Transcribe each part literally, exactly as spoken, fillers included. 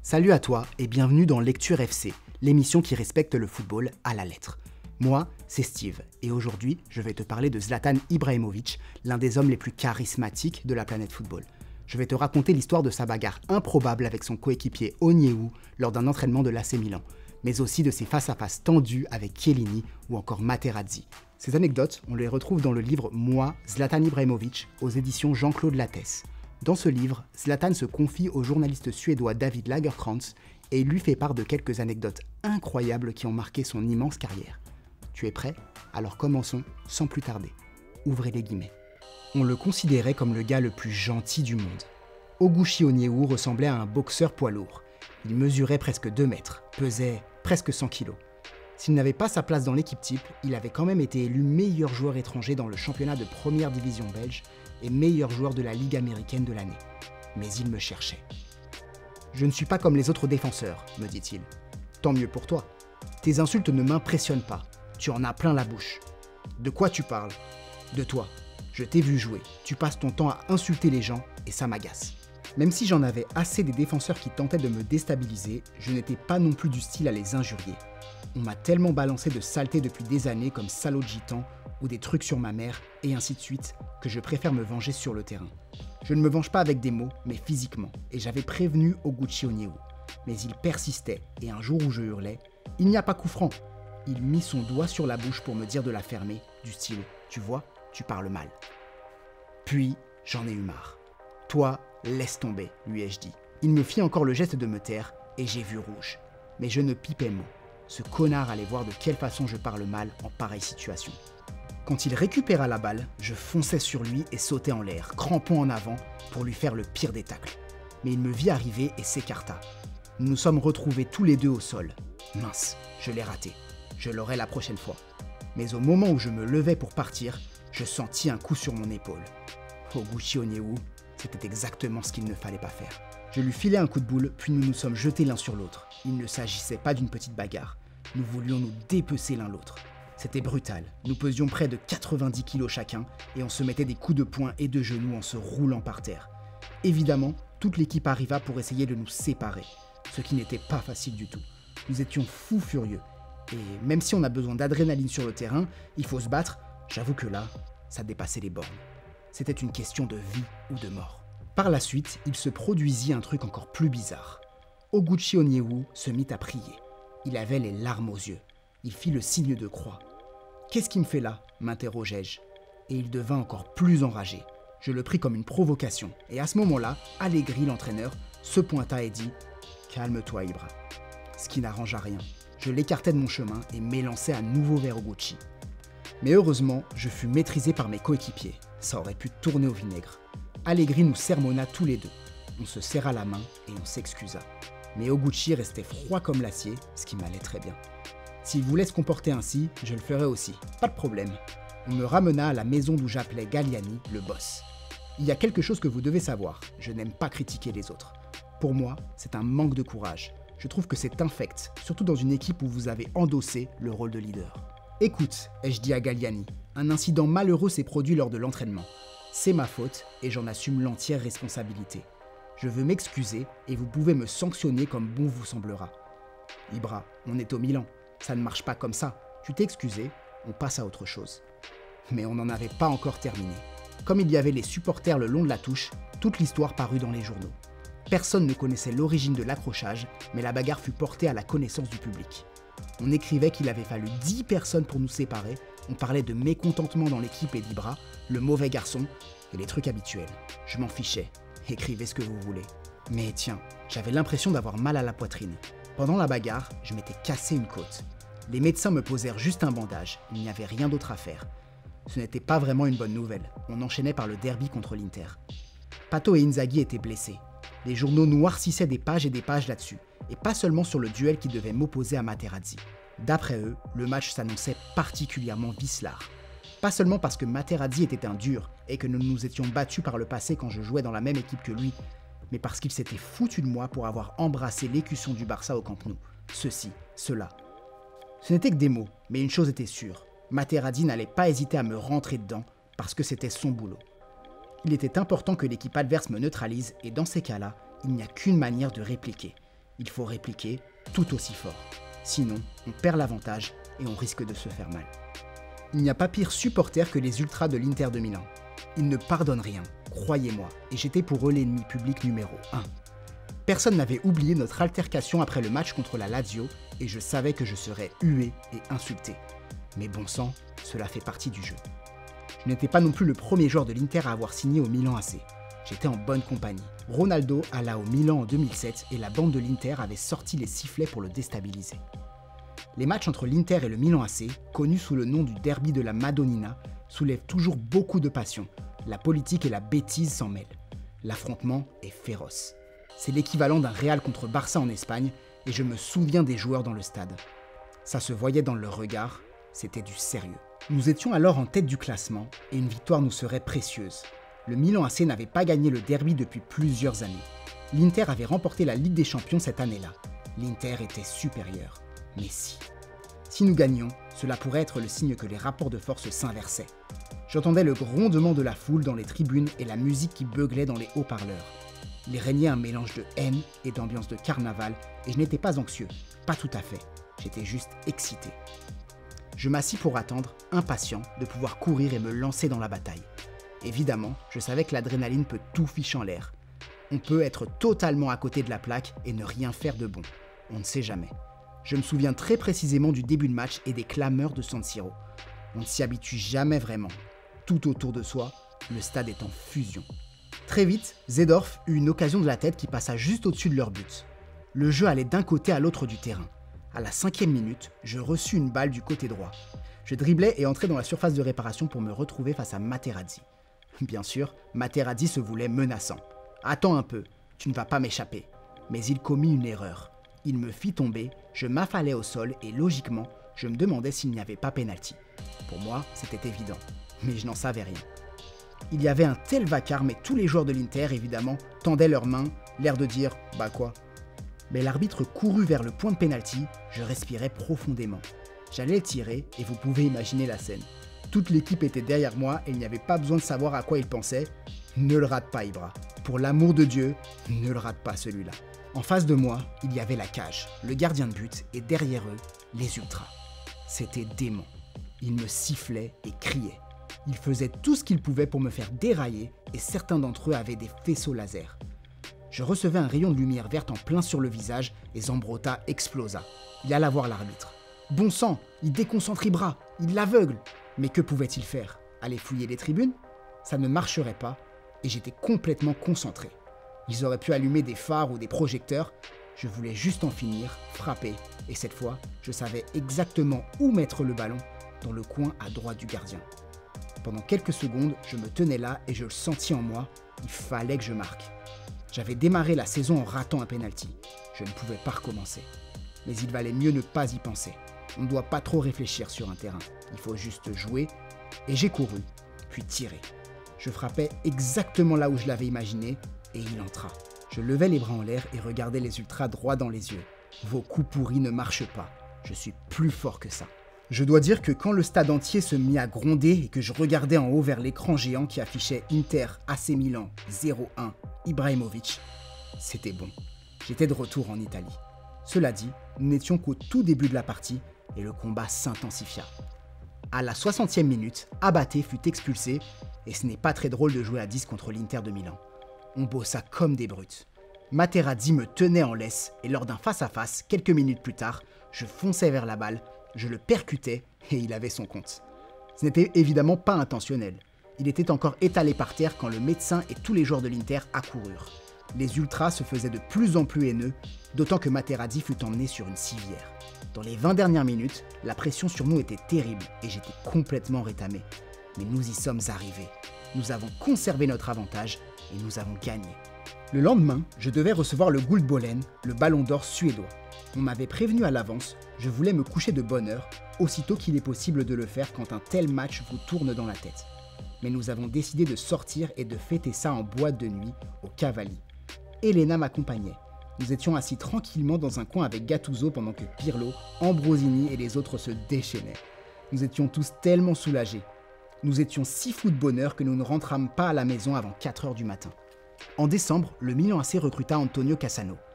Salut à toi et bienvenue dans Lecture F C, l'émission qui respecte le football à la lettre. Moi, c'est Steve et aujourd'hui, je vais te parler de Zlatan Ibrahimović, l'un des hommes les plus charismatiques de la planète football. Je vais te raconter l'histoire de sa bagarre improbable avec son coéquipier Onyewu lors d'un entraînement de l'A C Milan, mais aussi de ses face-à-face tendus avec Chiellini ou encore Materazzi. Ces anecdotes, on les retrouve dans le livre « Moi, Zlatan Ibrahimović » aux éditions Jean-Claude Lattès. Dans ce livre, Zlatan se confie au journaliste suédois David Lagercrantz et il lui fait part de quelques anecdotes incroyables qui ont marqué son immense carrière. Tu es prêt? Alors commençons sans plus tarder. Ouvrez les guillemets. On le considérait comme le gars le plus gentil du monde. Oguchi Onyewu ressemblait à un boxeur poids lourd. Il mesurait presque deux mètres, pesait presque cent kilos. S'il n'avait pas sa place dans l'équipe type, il avait quand même été élu meilleur joueur étranger dans le championnat de première division belge et meilleur joueur de la Ligue américaine de l'année. Mais il me cherchait. « Je ne suis pas comme les autres défenseurs, me dit-il. Tant mieux pour toi. Tes insultes ne m'impressionnent pas. Tu en as plein la bouche. De quoi tu parles? De toi. Je t'ai vu jouer. Tu passes ton temps à insulter les gens et ça m'agace. » Même si j'en avais assez des défenseurs qui tentaient de me déstabiliser, je n'étais pas non plus du style à les injurier. On m'a tellement balancé de saletés depuis des années comme salaud de gitan ou des trucs sur ma mère et ainsi de suite que je préfère me venger sur le terrain. Je ne me venge pas avec des mots, mais physiquement, et j'avais prévenu Oguchi Onyewu. Mais il persistait, et un jour où je hurlais « Il n'y a pas coup franc !» Il mit son doigt sur la bouche pour me dire de la fermer, du style « Tu vois, tu parles mal. » Puis, j'en ai eu marre. « Toi, laisse tomber, lui ai-je dit. » Il me fit encore le geste de me taire, et j'ai vu rouge. Mais je ne pipais mot. Ce connard allait voir de quelle façon je parle mal en pareille situation. Quand il récupéra la balle, je fonçais sur lui et sautais en l'air, crampon en avant, pour lui faire le pire des tacles. Mais il me vit arriver et s'écarta. Nous nous sommes retrouvés tous les deux au sol. Mince, je l'ai raté. Je l'aurai la prochaine fois. Mais au moment où je me levais pour partir, je sentis un coup sur mon épaule. Oguchi Onyewu, c'était exactement ce qu'il ne fallait pas faire. Je lui filai un coup de boule, puis nous nous sommes jetés l'un sur l'autre. Il ne s'agissait pas d'une petite bagarre. Nous voulions nous dépecer l'un l'autre. C'était brutal. Nous pesions près de quatre-vingt-dix kilos chacun et on se mettait des coups de poing et de genoux en se roulant par terre. Évidemment, toute l'équipe arriva pour essayer de nous séparer, ce qui n'était pas facile du tout. Nous étions fous furieux. Et même si on a besoin d'adrénaline sur le terrain, il faut se battre, j'avoue que là, ça dépassait les bornes. C'était une question de vie ou de mort. Par la suite, il se produisit un truc encore plus bizarre. Oguchi Onyewu se mit à prier. Il avait les larmes aux yeux. Il fit le signe de croix. « Qu'est-ce qu'il me fait là ?» m'interrogeai-je. Et il devint encore plus enragé. Je le pris comme une provocation. Et à ce moment-là, Allegri, l'entraîneur, se pointa et dit « Calme-toi, Ibra. » Ce qui n'arrangea rien. Je l'écartai de mon chemin et m'élançai à nouveau vers Oguchi. Mais heureusement, je fus maîtrisé par mes coéquipiers. Ça aurait pu tourner au vinaigre. Allegri nous sermonna tous les deux. On se serra la main et on s'excusa. Mais Oguchi restait froid comme l'acier, ce qui m'allait très bien. S'il voulait se comporter ainsi, je le ferais aussi, pas de problème. On me ramena à la maison d'où j'appelais Galliani le boss. Il y a quelque chose que vous devez savoir, je n'aime pas critiquer les autres. Pour moi, c'est un manque de courage. Je trouve que c'est infect, surtout dans une équipe où vous avez endossé le rôle de leader. Écoute, ai-je dit à Galliani, un incident malheureux s'est produit lors de l'entraînement. C'est ma faute et j'en assume l'entière responsabilité. Je veux m'excuser et vous pouvez me sanctionner comme bon vous semblera. Ibra, on est au Milan. Ça ne marche pas comme ça. Tu t'es excusé, on passe à autre chose. Mais on n'en avait pas encore terminé. Comme il y avait les supporters le long de la touche, toute l'histoire parut dans les journaux. Personne ne connaissait l'origine de l'accrochage, mais la bagarre fut portée à la connaissance du public. On écrivait qu'il avait fallu dix personnes pour nous séparer, on parlait de mécontentement dans l'équipe et d'Ibra, le mauvais garçon, et les trucs habituels. Je m'en fichais, écrivez ce que vous voulez. Mais tiens, j'avais l'impression d'avoir mal à la poitrine. Pendant la bagarre, je m'étais cassé une côte. Les médecins me posèrent juste un bandage, il n'y avait rien d'autre à faire. Ce n'était pas vraiment une bonne nouvelle, on enchaînait par le derby contre l'Inter. Pato et Inzaghi étaient blessés. Les journaux noircissaient des pages et des pages là-dessus, et pas seulement sur le duel qui devait m'opposer à Materazzi. D'après eux, le match s'annonçait particulièrement vicelard. Pas seulement parce que Materazzi était un dur, et que nous nous étions battus par le passé quand je jouais dans la même équipe que lui, mais parce qu'il s'était foutu de moi pour avoir embrassé l'écusson du Barça au Camp Nou. Ceci, cela. Ce n'était que des mots, mais une chose était sûre. Materazzi n'allait pas hésiter à me rentrer dedans, parce que c'était son boulot. Il était important que l'équipe adverse me neutralise, et dans ces cas-là, il n'y a qu'une manière de répliquer. Il faut répliquer tout aussi fort. Sinon, on perd l'avantage et on risque de se faire mal. Il n'y a pas pire supporter que les ultras de l'Inter de Milan. Ils ne pardonnent rien, croyez-moi, et j'étais pour eux l'ennemi public numéro un. Personne n'avait oublié notre altercation après le match contre la Lazio et je savais que je serais hué et insulté. Mais bon sang, cela fait partie du jeu. Je n'étais pas non plus le premier joueur de l'Inter à avoir signé au Milan A C. J'étais en bonne compagnie. Ronaldo alla au Milan en deux mille sept et la bande de l'Inter avait sorti les sifflets pour le déstabiliser. Les matchs entre l'Inter et le Milan A C, connus sous le nom du derby de la Madonnina, soulèvent toujours beaucoup de passion. La politique et la bêtise s'en mêlent. L'affrontement est féroce. C'est l'équivalent d'un Real contre Barça en Espagne et je me souviens des joueurs dans le stade. Ça se voyait dans leur regard, c'était du sérieux. Nous étions alors en tête du classement et une victoire nous serait précieuse. Le Milan A C n'avait pas gagné le derby depuis plusieurs années. L'Inter avait remporté la Ligue des Champions cette année-là. L'Inter était supérieur. Mais si. Si nous gagnions, cela pourrait être le signe que les rapports de force s'inversaient. J'entendais le grondement de la foule dans les tribunes et la musique qui beuglait dans les haut-parleurs. Il régnait un mélange de haine et d'ambiance de carnaval et je n'étais pas anxieux, pas tout à fait, j'étais juste excité. Je m'assis pour attendre, impatient de pouvoir courir et me lancer dans la bataille. Évidemment, je savais que l'adrénaline peut tout ficher en l'air. On peut être totalement à côté de la plaque et ne rien faire de bon, on ne sait jamais. Je me souviens très précisément du début de match et des clameurs de San Siro. On ne s'y habitue jamais vraiment. Tout autour de soi, le stade est en fusion. Très vite, Seedorf eut une occasion de la tête qui passa juste au-dessus de leur but. Le jeu allait d'un côté à l'autre du terrain. À la cinquième minute, je reçus une balle du côté droit. Je driblais et entrais dans la surface de réparation pour me retrouver face à Materazzi. Bien sûr, Materazzi se voulait menaçant. « Attends un peu, tu ne vas pas m'échapper. » Mais il commit une erreur. Il me fit tomber, je m'affalais au sol et logiquement, je me demandais s'il n'y avait pas pénalty. Pour moi, c'était évident, mais je n'en savais rien. Il y avait un tel vacarme et tous les joueurs de l'Inter, évidemment, tendaient leurs mains, l'air de dire « bah quoi ». Mais l'arbitre courut vers le point de pénalty, je respirais profondément. J'allais tirer et vous pouvez imaginer la scène. Toute l'équipe était derrière moi et il n'y avait pas besoin de savoir à quoi ils pensaient. Ne le rate pas, Ibra. Pour l'amour de Dieu, ne le rate pas celui-là. En face de moi, il y avait la cage, le gardien de but et derrière eux, les ultras. C'était dément. Ils me sifflaient et criaient. Ils faisaient tout ce qu'ils pouvaient pour me faire dérailler et certains d'entre eux avaient des faisceaux laser. Je recevais un rayon de lumière verte en plein sur le visage et Zambrotta explosa. Il alla voir l'arbitre. Bon sang, il déconcentre Ibra, il l'aveugle. Mais que pouvait-il faire? Aller fouiller les tribunes? Ça ne marcherait pas et j'étais complètement concentré. Ils auraient pu allumer des phares ou des projecteurs. Je voulais juste en finir, frapper, et cette fois, je savais exactement où mettre le ballon, dans le coin à droite du gardien. Pendant quelques secondes, je me tenais là et je le sentis en moi, il fallait que je marque. J'avais démarré la saison en ratant un penalty. Je ne pouvais pas recommencer. Mais il valait mieux ne pas y penser. On ne doit pas trop réfléchir sur un terrain. Il faut juste jouer. Et j'ai couru, puis tiré. Je frappais exactement là où je l'avais imaginé, et il entra. Je levais les bras en l'air et regardais les ultras droit dans les yeux. Vos coups pourris ne marchent pas. Je suis plus fort que ça. Je dois dire que quand le stade entier se mit à gronder et que je regardais en haut vers l'écran géant qui affichait Inter A C Milan zéro un Ibrahimovic, c'était bon. J'étais de retour en Italie. Cela dit, nous n'étions qu'au tout début de la partie et le combat s'intensifia. À la soixantième minute, Abate fut expulsé et ce n'est pas très drôle de jouer à dix contre l'Inter de Milan. On bossa comme des brutes. Materazzi me tenait en laisse et lors d'un face-à-face, quelques minutes plus tard, je fonçais vers la balle, je le percutais et il avait son compte. Ce n'était évidemment pas intentionnel. Il était encore étalé par terre quand le médecin et tous les joueurs de l'Inter accoururent. Les ultras se faisaient de plus en plus haineux, d'autant que Materazzi fut emmené sur une civière. Dans les vingt dernières minutes, la pression sur nous était terrible et j'étais complètement rétamé. Mais nous y sommes arrivés. Nous avons conservé notre avantage et nous avons gagné. Le lendemain, je devais recevoir le Guldbollen, le ballon d'or suédois. On m'avait prévenu à l'avance, je voulais me coucher de bonne heure, aussitôt qu'il est possible de le faire quand un tel match vous tourne dans la tête. Mais nous avons décidé de sortir et de fêter ça en boîte de nuit, au Cavalli. Elena m'accompagnait. Nous étions assis tranquillement dans un coin avec Gattuso pendant que Pirlo, Ambrosini et les autres se déchaînaient. Nous étions tous tellement soulagés. Nous étions si fous de bonheur que nous ne rentrâmes pas à la maison avant quatre heures du matin. En décembre, le Milan A C recruta Antonio Cassano.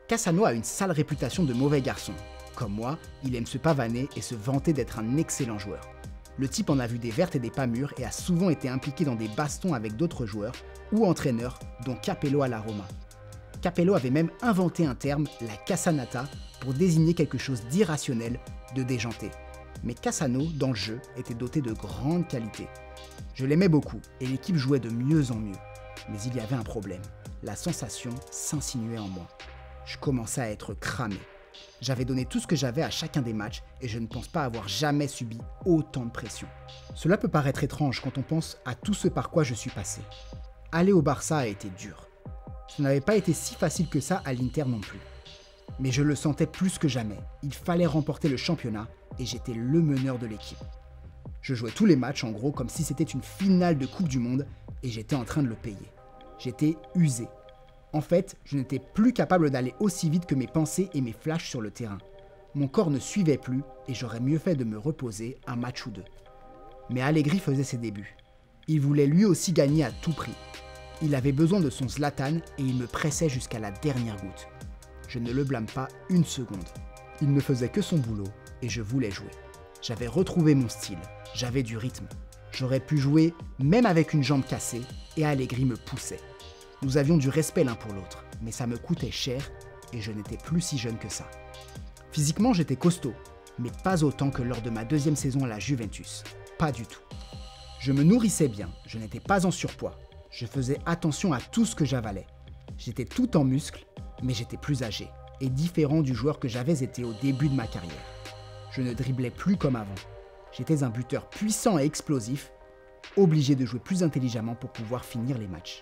Cassano a une sale réputation de mauvais garçon. Comme moi, il aime se pavaner et se vanter d'être un excellent joueur. Le type en a vu des vertes et des pas mûres et a souvent été impliqué dans des bastons avec d'autres joueurs ou entraîneurs, dont Capello à la Roma. Capello avait même inventé un terme, la Cassanata, pour désigner quelque chose d'irrationnel, de déjanté. Mais Cassano, dans le jeu, était doté de grandes qualités. Je l'aimais beaucoup et l'équipe jouait de mieux en mieux. Mais il y avait un problème. La sensation s'insinuait en moi. Je commençais à être cramé. J'avais donné tout ce que j'avais à chacun des matchs et je ne pense pas avoir jamais subi autant de pression. Cela peut paraître étrange quand on pense à tout ce par quoi je suis passé. Aller au Barça a été dur. Ce n'avait pas été si facile que ça à l'Inter non plus. Mais je le sentais plus que jamais. Il fallait remporter le championnat et j'étais le meneur de l'équipe. Je jouais tous les matchs en gros comme si c'était une finale de Coupe du Monde et j'étais en train de le payer. J'étais usé. En fait, je n'étais plus capable d'aller aussi vite que mes pensées et mes flashs sur le terrain. Mon corps ne suivait plus et j'aurais mieux fait de me reposer un match ou deux. Mais Allegri faisait ses débuts. Il voulait lui aussi gagner à tout prix. Il avait besoin de son Zlatan et il me pressait jusqu'à la dernière goutte. Je ne le blâme pas une seconde. Il ne faisait que son boulot et je voulais jouer. J'avais retrouvé mon style, j'avais du rythme. J'aurais pu jouer même avec une jambe cassée et Allegri me poussait. Nous avions du respect l'un pour l'autre, mais ça me coûtait cher et je n'étais plus si jeune que ça. Physiquement, j'étais costaud, mais pas autant que lors de ma deuxième saison à la Juventus. Pas du tout. Je me nourrissais bien, je n'étais pas en surpoids. Je faisais attention à tout ce que j'avalais. J'étais tout en muscles, mais j'étais plus âgé et différent du joueur que j'avais été au début de ma carrière. Je ne driblais plus comme avant. J'étais un buteur puissant et explosif, obligé de jouer plus intelligemment pour pouvoir finir les matchs.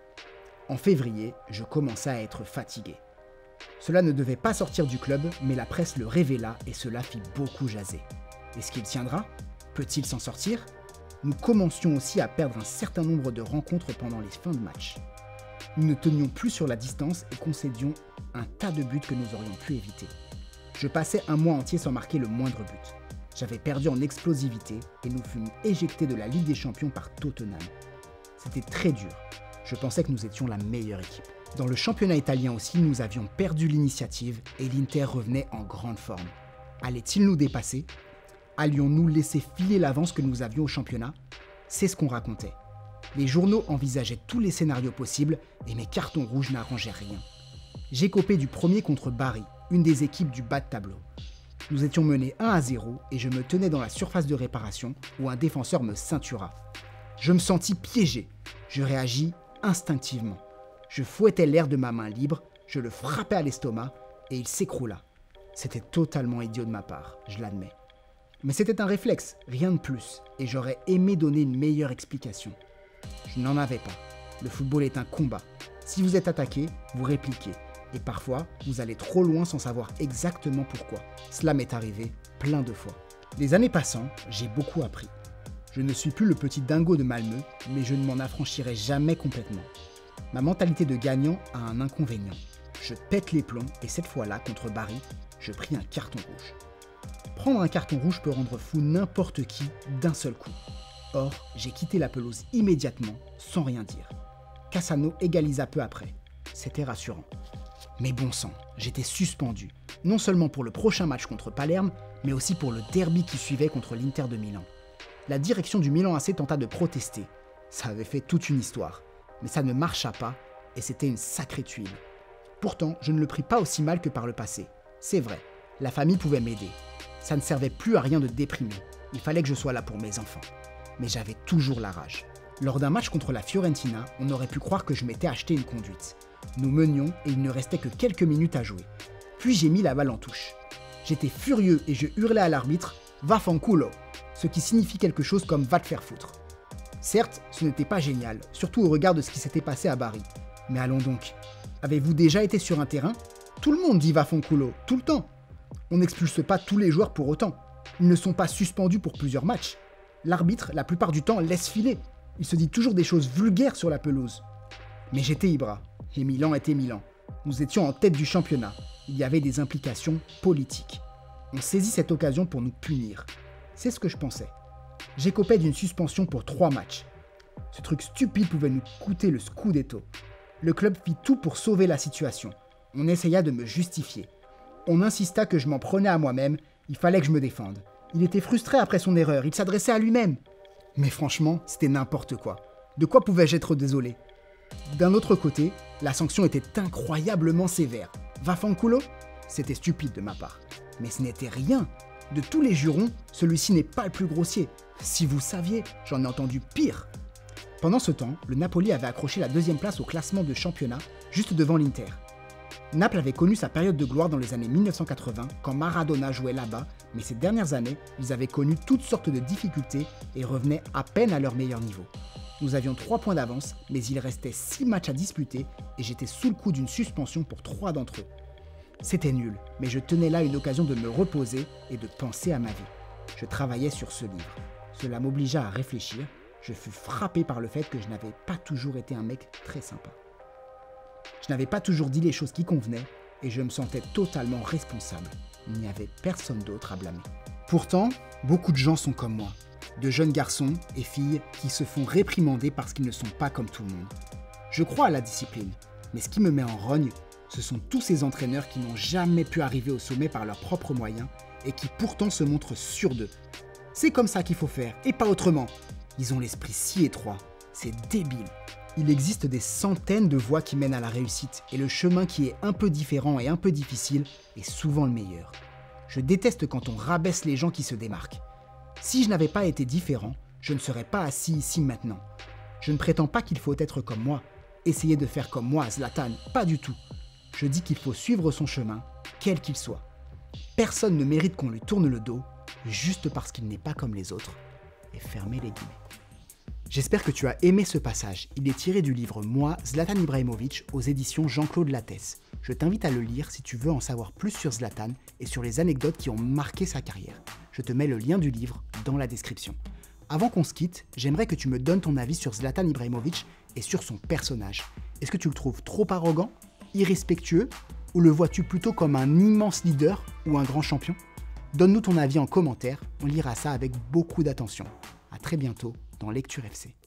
En février, je commençais à être fatigué. Cela ne devait pas sortir du club, mais la presse le révéla et cela fit beaucoup jaser. Est-ce qu'il tiendra? Peut-il s'en sortir? Nous commencions aussi à perdre un certain nombre de rencontres pendant les fins de match. Nous ne tenions plus sur la distance et concédions un tas de buts que nous aurions pu éviter. Je passais un mois entier sans marquer le moindre but. J'avais perdu en explosivité et nous fûmes éjectés de la Ligue des Champions par Tottenham. C'était très dur. Je pensais que nous étions la meilleure équipe. Dans le championnat italien aussi, nous avions perdu l'initiative et l'Inter revenait en grande forme. Allait-il nous dépasser? Allions-nous laisser filer l'avance que nous avions au championnat? C'est ce qu'on racontait. Les journaux envisageaient tous les scénarios possibles et mes cartons rouges n'arrangeaient rien. J'écopais du premier contre Bari, une des équipes du bas de tableau. Nous étions menés un à zéro et je me tenais dans la surface de réparation où un défenseur me ceintura. Je me sentis piégé. Je réagis instinctivement. Je fouettais l'air de ma main libre, je le frappais à l'estomac et il s'écroula. C'était totalement idiot de ma part, je l'admets. Mais c'était un réflexe, rien de plus, et j'aurais aimé donner une meilleure explication. Je n'en avais pas. Le football est un combat. Si vous êtes attaqué, vous répliquez. Et parfois, vous allez trop loin sans savoir exactement pourquoi. Cela m'est arrivé plein de fois. Les années passant, j'ai beaucoup appris. Je ne suis plus le petit dingo de Malmö, mais je ne m'en affranchirai jamais complètement. Ma mentalité de gagnant a un inconvénient. Je pète les plombs et cette fois-là, contre Bari, je pris un carton rouge. Prendre un carton rouge peut rendre fou n'importe qui d'un seul coup. Or, j'ai quitté la pelouse immédiatement, sans rien dire. Cassano égalisa peu après. C'était rassurant. Mais bon sang, j'étais suspendu. Non seulement pour le prochain match contre Palerme, mais aussi pour le derby qui suivait contre l'Inter de Milan. La direction du Milan A C tenta de protester. Ça avait fait toute une histoire. Mais ça ne marcha pas, et c'était une sacrée tuile. Pourtant, je ne le pris pas aussi mal que par le passé. C'est vrai, la famille pouvait m'aider. Ça ne servait plus à rien de déprimer. Il fallait que je sois là pour mes enfants. Mais j'avais toujours la rage. Lors d'un match contre la Fiorentina, on aurait pu croire que je m'étais acheté une conduite. Nous menions et il ne restait que quelques minutes à jouer. Puis j'ai mis la balle en touche. J'étais furieux et je hurlais à l'arbitre « Va fanculo », ce qui signifie quelque chose comme « Va te faire foutre ». Certes, ce n'était pas génial, surtout au regard de ce qui s'était passé à Bari. Mais allons donc. Avez-vous déjà été sur un terrain? Tout le monde dit « Va fanculo » tout le temps. On n'expulse pas tous les joueurs pour autant. Ils ne sont pas suspendus pour plusieurs matchs. L'arbitre, la plupart du temps, laisse filer. Il se dit toujours des choses vulgaires sur la pelouse. Mais j'étais Ibra, et Milan était Milan. Nous étions en tête du championnat. Il y avait des implications politiques. On saisit cette occasion pour nous punir. C'est ce que je pensais. J'écopais d'une suspension pour trois matchs. Ce truc stupide pouvait nous coûter le scudetto. Le club fit tout pour sauver la situation. On essaya de me justifier. On insista que je m'en prenais à moi-même, il fallait que je me défende. Il était frustré après son erreur, il s'adressait à lui-même. Mais franchement, c'était n'importe quoi. De quoi pouvais-je être désolé? D'un autre côté, la sanction était incroyablement sévère. Vaffanculo? C'était stupide de ma part. Mais ce n'était rien. De tous les jurons, celui-ci n'est pas le plus grossier. Si vous saviez, j'en ai entendu pire. Pendant ce temps, le Napoli avait accroché la deuxième place au classement de championnat, juste devant l'Inter. Naples avait connu sa période de gloire dans les années mille neuf cent quatre-vingts, quand Maradona jouait là-bas, mais ces dernières années, ils avaient connu toutes sortes de difficultés et revenaient à peine à leur meilleur niveau. Nous avions trois points d'avance, mais il restait six matchs à disputer et j'étais sous le coup d'une suspension pour trois d'entre eux. C'était nul, mais je tenais là une occasion de me reposer et de penser à ma vie. Je travaillais sur ce livre. Cela m'obligea à réfléchir. Je fus frappé par le fait que je n'avais pas toujours été un mec très sympa. Je n'avais pas toujours dit les choses qui convenaient et je me sentais totalement responsable. Il n'y avait personne d'autre à blâmer. Pourtant, beaucoup de gens sont comme moi. De jeunes garçons et filles qui se font réprimander parce qu'ils ne sont pas comme tout le monde. Je crois à la discipline, mais ce qui me met en rogne, ce sont tous ces entraîneurs qui n'ont jamais pu arriver au sommet par leurs propres moyens et qui pourtant se montrent sûrs d'eux. C'est comme ça qu'il faut faire, et pas autrement. Ils ont l'esprit si étroit, c'est débile. Il existe des centaines de voies qui mènent à la réussite, et le chemin qui est un peu différent et un peu difficile est souvent le meilleur. Je déteste quand on rabaisse les gens qui se démarquent. Si je n'avais pas été différent, je ne serais pas assis ici maintenant. Je ne prétends pas qu'il faut être comme moi, essayer de faire comme moi, Zlatan, pas du tout. Je dis qu'il faut suivre son chemin, quel qu'il soit. Personne ne mérite qu'on lui tourne le dos, juste parce qu'il n'est pas comme les autres. Et fermez les guillemets. J'espère que tu as aimé ce passage. Il est tiré du livre Moi, Zlatan Ibrahimovic, aux éditions Jean-Claude Lattès. Je t'invite à le lire si tu veux en savoir plus sur Zlatan et sur les anecdotes qui ont marqué sa carrière. Je te mets le lien du livre dans la description. Avant qu'on se quitte, j'aimerais que tu me donnes ton avis sur Zlatan Ibrahimovic et sur son personnage. Est-ce que tu le trouves trop arrogant, irrespectueux, ou le vois-tu plutôt comme un immense leader ou un grand champion? Donne-nous ton avis en commentaire, on lira ça avec beaucoup d'attention. À très bientôt dans Lecture F C.